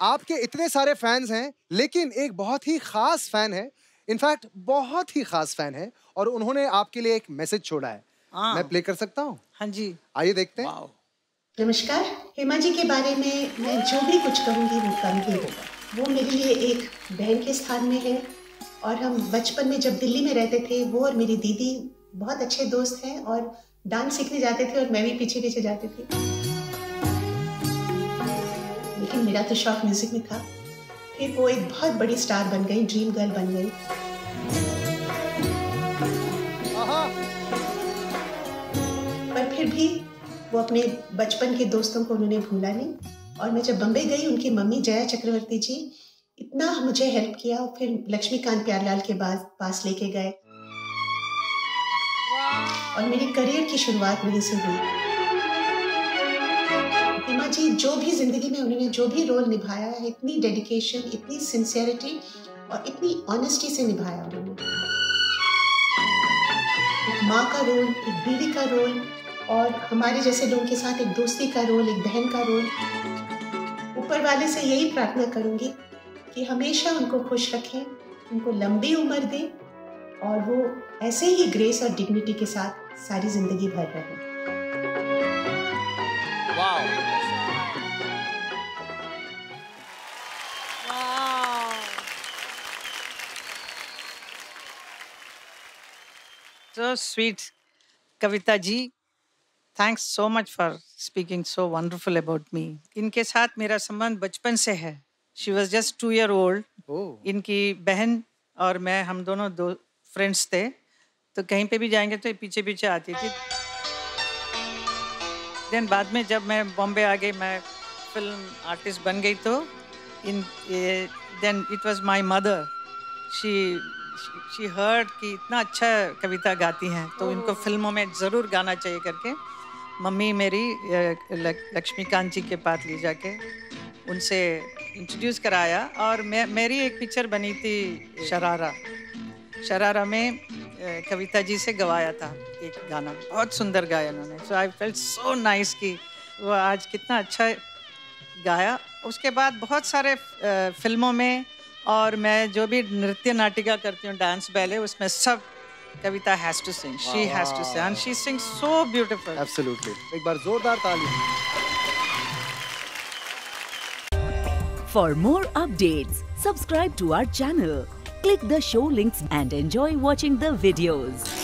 आपके इतने सारे फैंस हैं, लेकिन एक बहुत ही खास फैन है, इनफैक्ट बहुत ही खास फैन है, और उन्होंने आपके लिए एक मैसेज छोड़ा है। मैं प्ले कर सकता हूँ? हाँ जी, आइए देखते हैं। नमस्कार। हेमा जी के बारे में मैं जो भी कुछ कहूँगी वो कम ही होगा। वो मेरे लिए एक बहन के स्थान में है, और हम बचपन में जब दिल्ली में रहते थे, वो और मेरी दीदी बहुत अच्छे दोस्त हैं, और डांस सीखने जाते थे और मैं भी पीछे पीछे जाती थी। लेकिन मेरा तो शौक म्यूजिक में था। फिर वो एक बहुत बड़ी स्टार बन गई, ड्रीम गर्ल बन गई। पर फिर भी वो अपने बचपन के दोस्तों को उन्होंने भूला नहीं, और मैं जब बम्बई गई, उनकी मम्मी जया चक्रवर्ती जी इतना मुझे हेल्प किया, और फिर लक्ष्मीकांत प्यारलाल के पास लेके गए, और मेरी करियर की शुरुआत वहीं से हुई। हेमा जी जो भी जिंदगी में उन्होंने जो भी रोल निभाया है, इतनी डेडिकेशन, इतनी सिंसियरिटी और इतनी ऑनेस्टी से निभाया उन्होंने। एक माँ का रोल, एक बीवी का रोल, और हमारे जैसे लोगों के साथ एक दोस्ती का रोल, एक बहन का रोल। ऊपर वाले से यही प्रार्थना करूंगी कि हमेशा उनको खुश रखें, उनको लंबी उम्र दें, और वो ऐसे ही ग्रेस और डिग्निटी के साथ सारी जिंदगी भर रहें। so sweet, Kavita ji. Thanks so much for speaking so wonderful about me. इनके साथ मेरा संबंध बचपन से है. She was just 2 years old. इनकी बहन और मैं, हम दोनों दो फ्रेंड्स थे, तो कहीं पे भी जाएंगे तो पीछे पीछे आती थी. देन बाद में जब मैं बॉम्बे आ गई, मैं फिल्म आर्टिस्ट बन गई, तो then it was my mother. She heard कि इतना अच्छा कविता गाती हैं, तो इनको फिल्मों में ज़रूर गाना चाहिए करके मम्मी मेरी लक्ष्मीकांत जी के पास ले जाके उनसे इंट्रोड्यूस कराया, और मेरी एक पिक्चर बनी थी शरारा में कविता जी से गवाया था एक गाना, बहुत सुंदर गाया उन्होंने. सो आई फेल्ट सो नाइस कि वो आज कितना अच्छा गाया. उसके बाद बहुत सारे फिल्मों में, और मैं जो भी नृत्य नाटिका करती हूँ, डांस बैले, उसमें सब Kavita has to sing. She has to sing, and she sings so beautiful. Absolutely. एक बार जोरदार ताली. For more updates, subscribe to our channel, click the show links and enjoy watching the videos.